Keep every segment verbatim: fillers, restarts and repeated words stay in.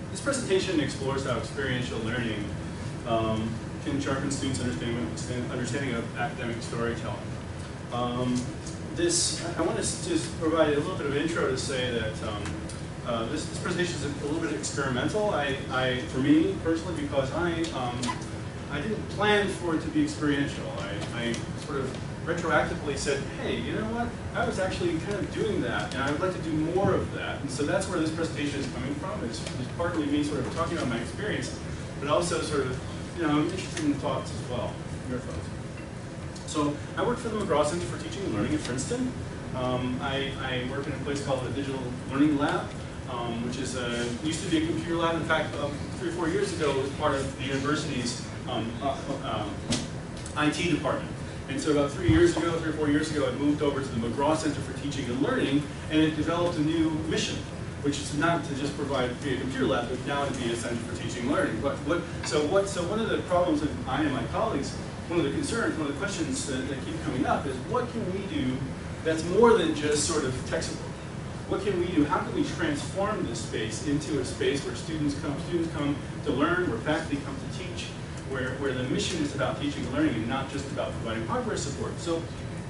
This presentation explores how experiential learning um, can sharpen students' understanding, understanding of academic storytelling. Um, this, I want to just provide a little bit of intro to say that um, uh, this, this presentation is a little bit experimental. I, I, for me personally, because I, um, I didn't plan for it to be experiential. I, I sort of retroactively said, hey, you know what? I was actually kind of doing that, and I would like to do more of that. And so that's where this presentation is coming from. It's, it's partly me sort of talking about my experience, but also sort of, you know, I'm interested in thoughts as well, your thoughts. So I work for the McGraw Center for Teaching and Learning at Princeton. Um, I, I work in a place called the Digital Learning Lab, um, which is a, used to be a computer lab. In fact, um, three or four years ago, it was part of the university's um, uh, uh, I T department. And so about three years ago, three or four years ago, I moved over to the McGraw Center for Teaching and Learning, and it developed a new mission, which is not to just provide be a computer lab, but now to be a center for teaching and learning. But what, so what? So one of the problems that I and my colleagues, one of the concerns, one of the questions that, that keep coming up is, what can we do that's more than just sort of textbook? What can we do? How can we transform this space into a space where students come, students come to learn, where faculty come to teach, where, where the mission is about teaching and learning and not just about providing hardware support. So,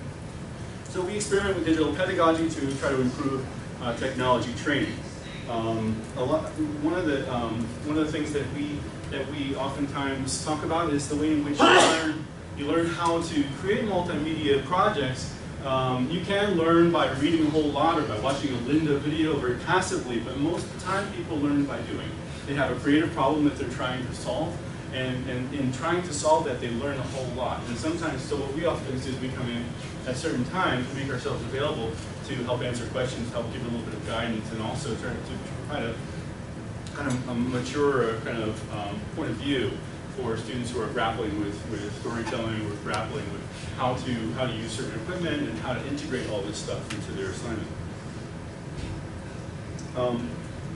so we experiment with digital pedagogy to try to improve uh, technology training. Um, a lot, one of the um, one of the things that we that we oftentimes talk about is the way in which you learn you learn how to create multimedia projects. Um, you can learn by reading a whole lot or by watching a Lynda video very passively, but most of the time people learn by doing. They have a creative problem that they're trying to solve. And, and in trying to solve that, they learn a whole lot. And sometimes, so what we often do is we come in at certain times to make ourselves available to help answer questions, help give a little bit of guidance, and also try to try to kind of um, mature a kind of um, point of view for students who are grappling with, with storytelling, or grappling with how to how to use certain equipment and how to integrate all this stuff into their assignment. Um,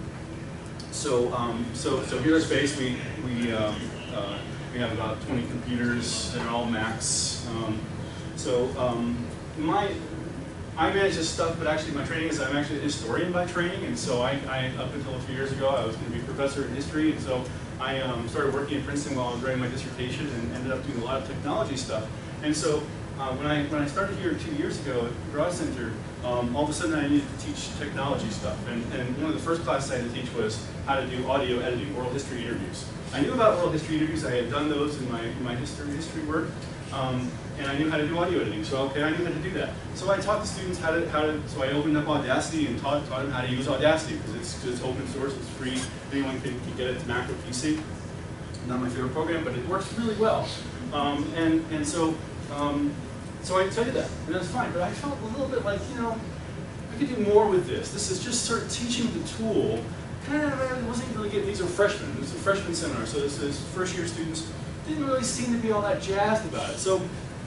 so, um, so, so here at Space, we we. Um, Uh, we have about twenty computers, they're all Macs. Um, so um, my, I manage this stuff, but actually my training is I'm actually a historian by training, and so I, I up until a few years ago, I was going to be a professor in history, and so I um, started working at Princeton while I was writing my dissertation and ended up doing a lot of technology stuff. And so uh, when I when I started here two years ago at McGraw Center, um, all of a sudden I needed to teach technology stuff, and, and one of the first classes I had to teach was how to do audio editing, oral history interviews. I knew about oral history interviews. I had done those in my, in my history, history work, um, and I knew how to do audio editing. So okay, I knew how to do that. So I taught the students how to, how to so I opened up Audacity and taught, taught them how to use Audacity, because it's, cause it's open source, it's free, anyone can, can get it to Mac or P C. Not my favorite program, but it works really well. Um, and, and so, um, so I, so I did that, and that's fine. But I felt a little bit like, you know, I could do more with this. This is just sort of teaching the tool. Kind of, I wasn't really getting, these are freshmen, this is a freshman seminar, so this is first year students, didn't really seem to be all that jazzed about it. So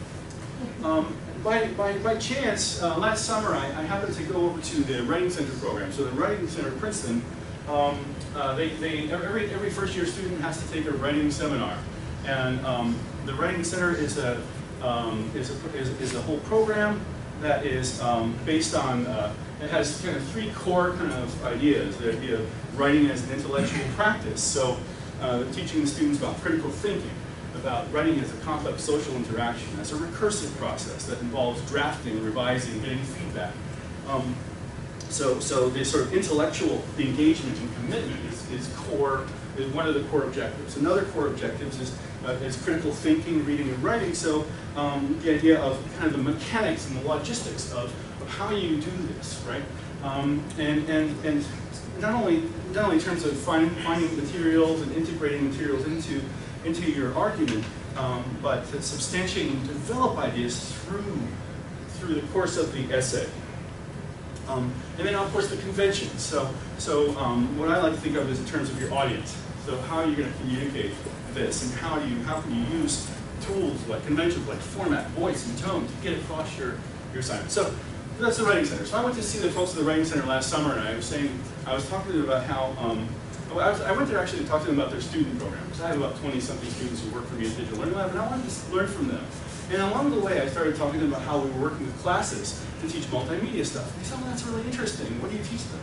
um, by, by, by chance, uh, last summer I, I happened to go over to the Writing Center program. So the Writing Center at Princeton, um, uh, they, they, every, every first year student has to take a writing seminar. And um, the Writing Center is a, um, is, a, is, is a whole program that is um, based on, uh, it has kind of three core kind of ideas. The idea of writing as an intellectual practice. So uh, teaching the students about critical thinking, about writing as a complex social interaction, as a recursive process that involves drafting, revising, getting feedback. Um, so, so this sort of intellectual engagement and commitment is, is core, is one of the core objectives. Another core objectives is, uh, is critical thinking, reading, and writing. So um, the idea of kind of the mechanics and the logistics of, of how you do this, right? Um, and, and, and not only, not only in terms of find, finding materials and integrating materials into, into your argument, um, but to substantiate and develop ideas through, through the course of the essay. Um, and then, of course, the conventions. So, so um, what I like to think of is in terms of your audience. So how are you going to communicate this, and how do you, how can you use tools like conventions, like format, voice, and tone to get across your, your assignment. So that's the Writing Center. So I went to see the folks at the Writing Center last summer, and I was saying, I was talking to them about how, um, I, was, I went there actually to talk to them about their student program, because I have about twenty something students who work for me at Digital Learning Lab, and I wanted to learn from them. And along the way, I started talking to them about how we were working with classes to teach multimedia stuff. They said, oh, that's really interesting. What do you teach them?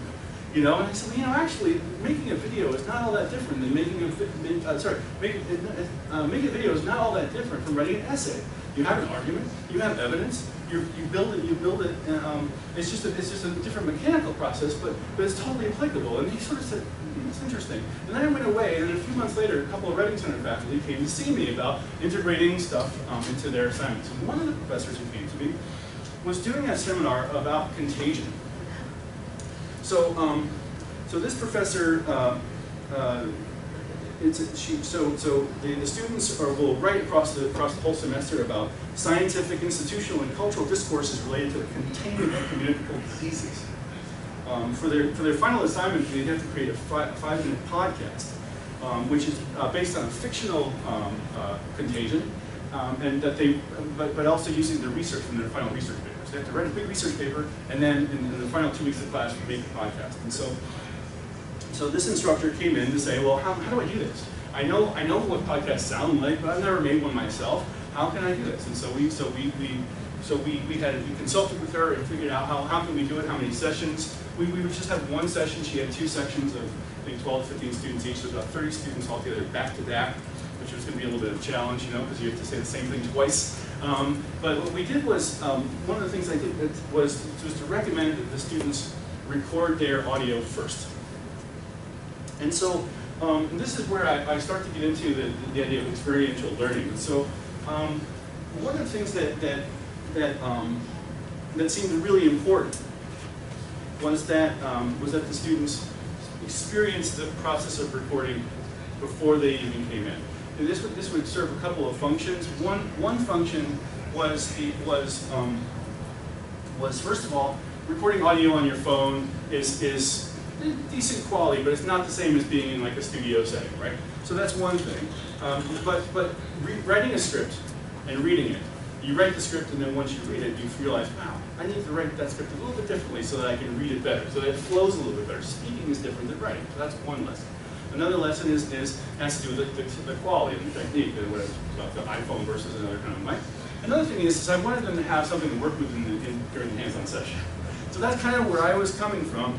You know, and I said, well, you know, actually, making a video is not all that different than making a, uh, sorry, making, uh, making a video is not all that different from writing an essay. You have an argument, you have evidence, you you build it, you build it. And, um, it's just a, it's just a different mechanical process, but but it's totally applicable. And he sort of said, hmm, that's interesting. And then I went away, and then a few months later, a couple of Writing Center faculty came to see me about integrating stuff um, into their assignments. And one of the professors who came to me was doing a seminar about contagion. So, um, so this professor, uh, uh, it's a, she, so so the, the students are, will write across the across the whole semester about scientific, institutional, and cultural discourses related to the containment of communicable diseases. Um, for their for their final assignment, they have to create a five, five minute podcast, um, which is uh, based on a fictional um, uh, contagion, um, and that they, but but also using the research from their final research paper. They have to write a big research paper, and then in, in the final two weeks of class, we make a podcast. And so, so this instructor came in to say, well, how, how do I do this? I know I know what podcasts sound like, but I've never made one myself. How can I do this? And so we so we we so we we had we consulted with her and figured out how how can we do it, how many sessions. We we would just have one session. She had two sections of I think twelve to fifteen students each, so about thirty students altogether, back to back, which was going to be a little bit of a challenge, you know, because you have to say the same thing twice. Um, but what we did was, um, one of the things I did was, was to recommend that the students record their audio first. And so um, and this is where I, I start to get into the, the idea of experiential learning. And so um, one of the things that, that, that, um, that seemed really important was that, um, was that the students experienced the process of recording before they even came in. And this would, this would serve a couple of functions. One, one function was, the, was, um, was, first of all, recording audio on your phone is, is decent quality, but it's not the same as being in like a studio setting, right? So that's one thing. Um, but but re writing a script and reading it, you write the script and then once you read it, you realize, wow, I need to write that script a little bit differently so that I can read it better, so that it flows a little bit better. Speaking is different than writing, so that's one lesson. Another lesson is, is has to do with the, the, the quality and the technique, and whatever, about the iPhone versus another kind of mic. Another thing is, is I wanted them to have something to work with in the, in, during the hands-on session. So that's kind of where I was coming from.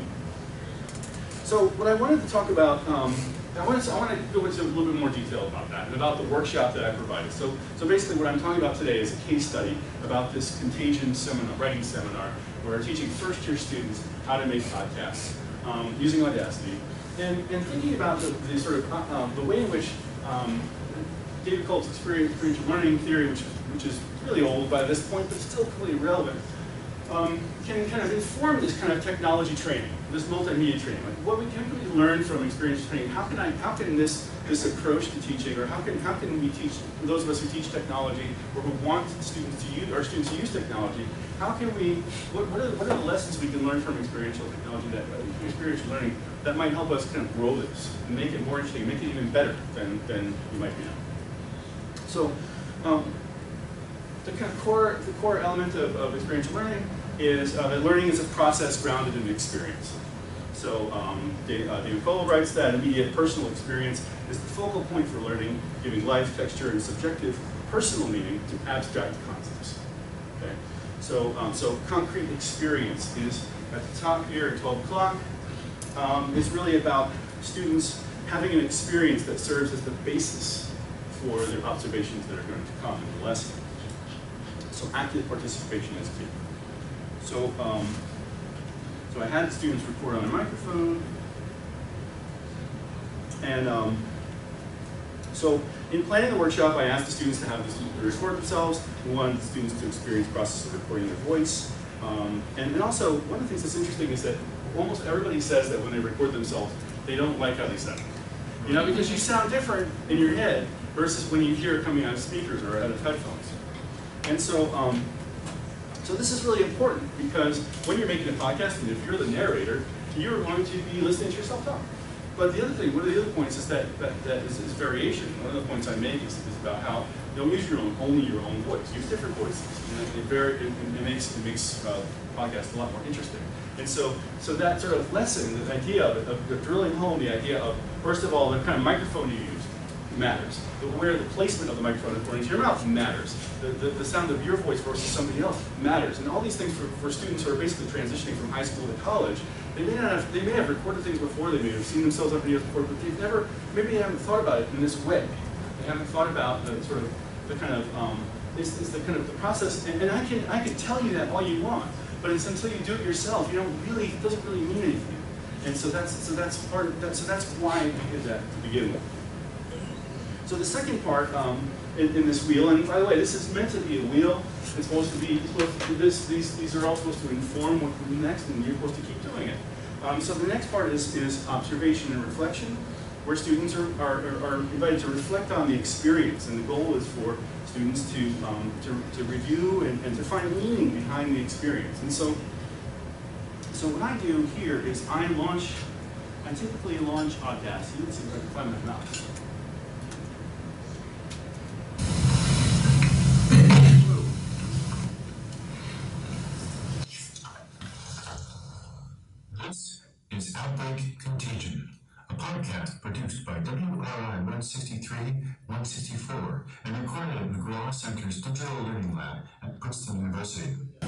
So what I wanted to talk about, um, I want to I want to go into a little bit more detail about that and about the workshop that I provided. So so basically, what I'm talking about today is a case study about this contagion seminar, writing seminar, where we're teaching first-year students how to make podcasts um, using Audacity. And, and thinking about the, the sort of uh, um, the way in which um, David Kolb's experiential learning theory, which which is really old by this point, but still completely relevant, um, can kind of inform this kind of technology training, this multimedia training. Like, what we can we learn from experiential training? How can I? How can this this approach to teaching, or how can how can we teach those of us who teach technology, or who want students to use our students to use technology? How can we? What, what are the, what are the lessons we can learn from experiential technology, that uh, experiential learning, that might help us kind of grow this and make it more interesting, make it even better than than you might be now? So, um, the kind of core the core element of, of experiential learning is uh, that learning is a process grounded in experience. So um, David, uh, David Kolb writes that immediate personal experience is the focal point for learning, giving life, texture, and subjective personal meaning to abstract concepts. Okay? So, um, so concrete experience is at the top here at twelve o'clock. Um, it's really about students having an experience that serves as the basis for their observations that are going to come in the lesson. So active participation is key. So, um, so I had the students record on a microphone, and um, so in planning the workshop, I asked the students to have the students record themselves. We wanted the students to experience the process of recording their voice, um, and, and also one of the things that's interesting is that almost everybody says that when they record themselves, they don't like how they sound. You know, because you sound different in your head versus when you hear it coming out of speakers or out of headphones. And so, um, so this is really important because when you're making a podcast, and if you're the narrator, you're going to be listening to yourself talk. But the other thing, one of the other points is that that, that is, is variation. One of the points I make is, is about how don't use your own, only your own voice. Use different voices. And it, it, very, it, it makes it makes uh, podcasts a lot more interesting. And so, so that sort of lesson, the idea of, of, of drilling home the idea of, first of all, the kind of microphone you use matters. The, where the placement of the microphone according to your mouth matters. The, the, the sound of your voice versus somebody else matters. And all these things for, for students who are basically transitioning from high school to college, They may not have, they may have recorded things before, they may have seen themselves on videos before, but they've never, maybe they haven't thought about it in this way. They haven't thought about the sort of, the kind of, um, it's, it's the kind of the process, and, and I can I can tell you that all you want, but it's until you do it yourself, you don't really, it doesn't really mean anything. And so that's so that's part of that. So that's why we did that to begin with. So the second part um, in, in this wheel, and by the way, this is meant to be a wheel. It's supposed to be this. These these are all supposed to inform what comes next, and you're supposed to keep doing it. Um, so the next part is is observation and reflection, where students are are, are invited to reflect on the experience, and the goal is for students to um, to, to review and, and to find meaning behind the experience. And so. So what I do here is I launch, I typically launch Audacity. Let's see if I can find my mouse. This is Outbreak Contagion, a podcast produced by W R I one sixty-three, one sixty-four, and recorded at McGraw Center's Digital Learning Lab at Princeton University.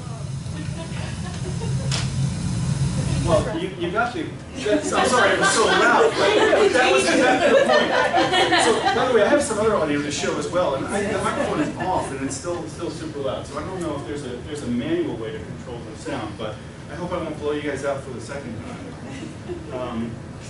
Well, you, you got the, that's, I'm sorry, it was so loud, but that was exactly the point. So, by the way, I have some other audio to show as well, and I, the microphone is off, and it's still still super loud, so I don't know if there's a there's a manual way to control the sound, but I hope I won't blow you guys out for the second time. Um,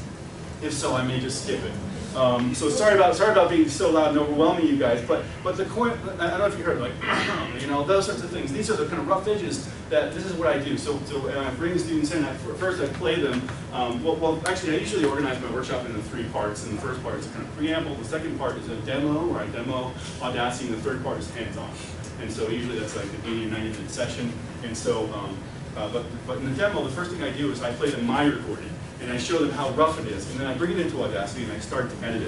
if so, I may just skip it. Um, so sorry about sorry about being so loud and overwhelming you guys, but but the coin, I don't know if you heard, like, you know, those sorts of things. These are the kind of rough edges that this is what I do. So so and I bring the students in. I, first, I play them. Um, well, well, actually, I usually organize my workshop into three parts. And the first part is a kind of preamble. The second part is a demo, where I demo Audacity, and the third part is hands-on. And so usually that's like an eighty or ninety minute session. And so, um, uh, but but in the demo, the first thing I do is I play them my recording. And I show them how rough it is, and then I bring it into Audacity and I start to edit it.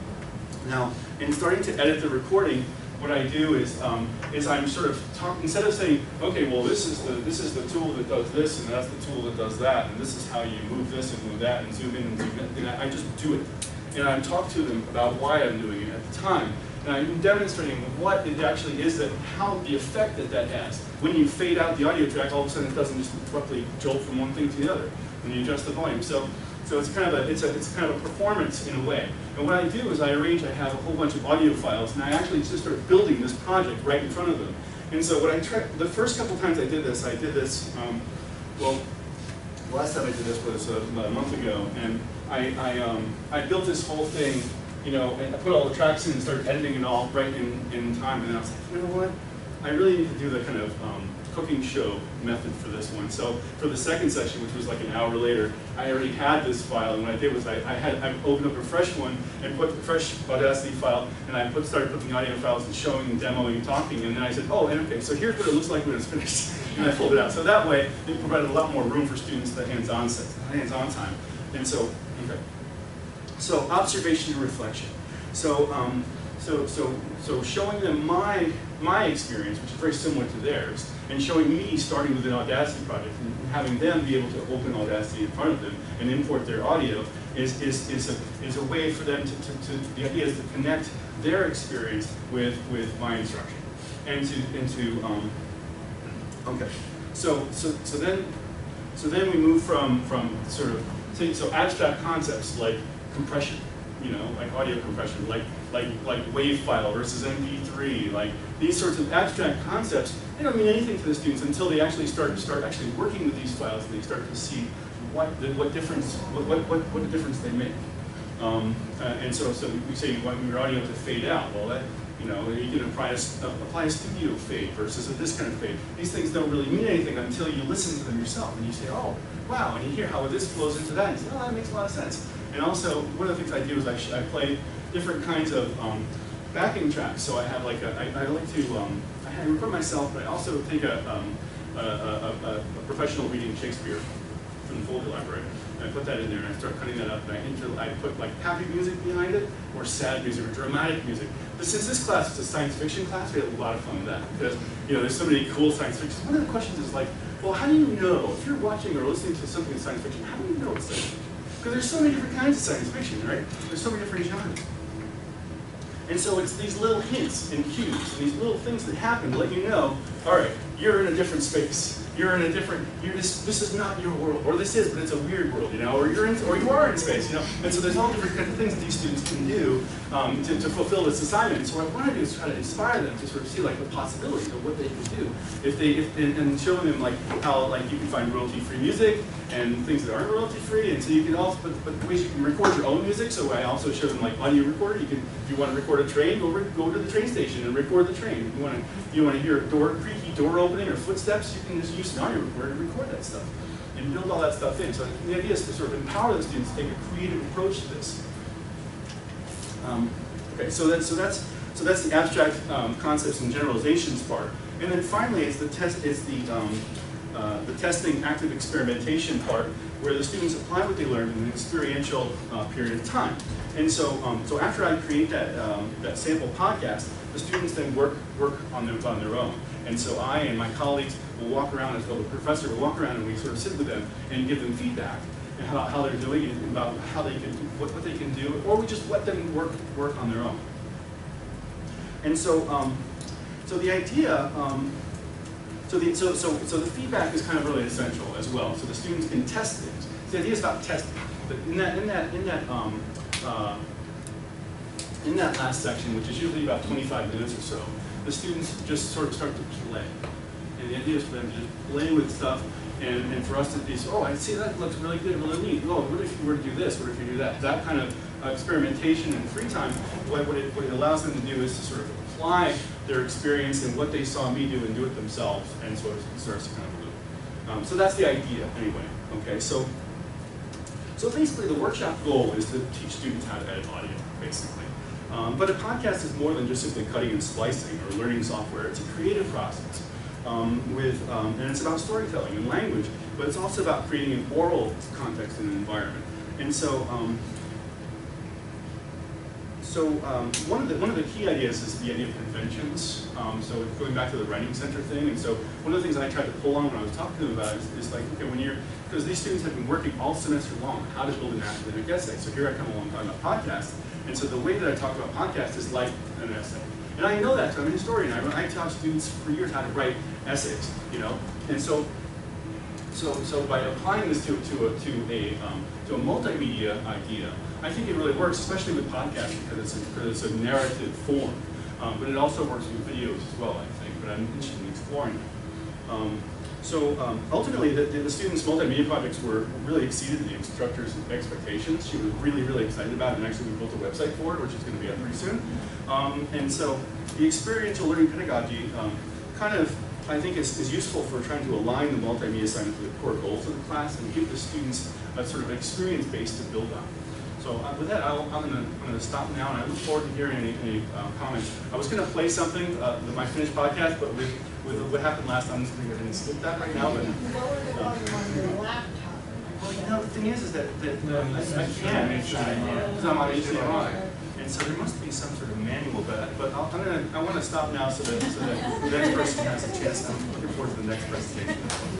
Now, in starting to edit the recording, what I do is um, is I'm sort of talking, instead of saying, okay, well this is the this is the tool that does this, and that's the tool that does that, and this is how you move this and move that, and zoom in and zoom in. And I just do it, and I talk to them about why I'm doing it at the time, and I'm demonstrating what it actually is that how the effect that that has. When you fade out the audio track, all of a sudden it doesn't just abruptly jolt from one thing to the other when you adjust the volume. So, so it's kind of a it's a it's kind of a performance in a way. And what I do is I arrange. I have a whole bunch of audio files, and I actually just start building this project right in front of them. And so what I try the first couple times I did this, I did this. Um, well, the last time I did this was uh, about a month ago, and I I um I built this whole thing, you know, and I put all the tracks in and started editing it all right in in time. And then I was like, you know what? I really need to do the kind of um, cooking show method for this one. So for the second session, which was like an hour later, I already had this file, and what I did was I, I had I opened up a fresh one and put the fresh Audacity file, and I put started putting audio files and showing and demoing and talking, and then I said, oh, and okay, so here's what it looks like when it's finished, and I pulled it out. So that way, it provided a lot more room for students to hands-on hands-on time. And so, okay. So observation and reflection. So um, so so so showing them my my experience, which is very similar to theirs, and showing me starting with an Audacity project and having them be able to open Audacity in front of them and import their audio is, is, is, a, is a way for them to, to, to, the idea is to connect their experience with, with my instruction. And to, and to um, okay. So, so, so then, so then we move from, from sort of, so, so abstract concepts like compression, you know, like audio compression, like like like wave file versus M P three, like these sorts of abstract concepts. They don't mean anything to the students until they actually start start actually working with these files, and they start to see what the, what difference what what what, what difference they make. Um, uh, and so so we say you want your audio to fade out. Well, that you know you can apply a, uh, apply a studio fade versus a, this kind of fade. These things don't really mean anything until you listen to them yourself, and you say, oh wow, and you hear how this flows into that, and you say, oh, that makes a lot of sense. And also, one of the things I do is I, sh I play different kinds of um, backing tracks. So I have like a, I, I like to, um, I record myself, but I also take a, um, a, a, a, a professional reading Shakespeare from the Folger Library. And I put that in there, and I start cutting that up, and I, inter I put like happy music behind it, or sad music, or dramatic music. But since this class is a science fiction class, we had a lot of fun with that, because you know there's so many cool science fiction. One of the questions is like, well, how do you know, if you're watching or listening to something in science fiction, how do you know it's science fiction? Because there's so many different kinds of science fiction, right? There's so many different genres. And so it's these little hints and cues, and these little things that happen to let you know, all right, you're in a different space. You're in a different, you're just, this is not your world, or this is, but it's a weird world, you know, or you're in, or you are in space, you know. And so there's all different kinds of things that these students can do um, to, to fulfill this assignment. So what I want to do is try to inspire them to sort of see like the possibilities of what they can do if they, if, and, and showing them like how like you can find royalty-free music and things that aren't royalty-free. And so you can also, but, but ways you can record your own music. So I also show them like audio recorder. You can, if you want to record a train, go re go to the train station and record the train. If you want to, if you want to hear a door, creaky door opening or footsteps, you can just use an audio recorder to record that stuff and build all that stuff in. So the idea is to sort of empower the students to take a creative approach to this. Um, okay, so that's so that's so that's the abstract um, concepts and generalizations part, and then finally it's the test is the um, uh, the testing active experimentation part, where the students apply what they learned in an experiential uh, period of time. And so um, so after I create that um, that sample podcast, the students then work work on their on their own. And so I and my colleagues will walk around as well. The professor will walk around and we sort of sit with them and give them feedback and how, how they're doing and about how they can what, what they can do, or we just let them work work on their own. And so um, so the idea um, so the so so so the feedback is kind of really essential as well. So the students can test things. So the idea is about testing. But in that in that in that um, uh, in that last section, which is usually about twenty-five minutes or so, the students just sort of start to play. And the idea is for them to just play with stuff, and, and for us to be, so, oh, I see that looks really good, really neat. Oh, what if you were to do this? What if you do that? That kind of uh, experimentation and free time, what, what, it, what it allows them to do is to sort of apply their experience and what they saw me do and do it themselves, and sort of starts to kind of loop. Um, so that's the idea, anyway. Okay, so, so basically the workshop goal is to teach students how to edit audio, basically. Um, but a podcast is more than just simply cutting and splicing or learning software. It's a creative process um, with, um, and it's about storytelling and language, but it's also about creating an oral context and environment. And so, um, so um, one of the one of the key ideas is the idea of conventions. Um, so going back to the writing center thing, and so one of the things I tried to pull on when I was talking to them about it is, is like, okay, when you're, because these students have been working all semester long, how to build an academic essay. So here I come along talking about podcasts. And so the way that I talk about podcasts is like an essay. And I know that, so I'm a historian. I, I taught students for years how to write essays, you know? And so so, so by applying this to, to, a, to, a, um, to a multimedia idea, I think it really works, especially with podcasts, because it's a, because it's a narrative form. Um, but it also works with videos as well, I think, but I'm interested in exploring it. Um, So um, ultimately, the, the students' multimedia projects were really exceeded the instructor's expectations. She was really, really excited about it, and actually we built a website for it, which is going to be up pretty soon. Um, and so the experiential learning pedagogy um, kind of, I think, is, is useful for trying to align the multimedia assignment to the core goals of the class and give the students a sort of experience base to build on. So uh, with that, I'll, I'm going to stop now, and I look forward to hearing any, any uh, comments. I was going to play something, uh, my finished podcast, but with, with what happened last time, I'm just going to go ahead and skip that right now. But, uh, well, you know, the thing is, is that, that um, I, I can't, because I'm on H D M I, and so there must be some sort of manual. But but I'll, I'm going to I want to stop now so that so that the next person has a chance. I'm looking forward to the next presentation.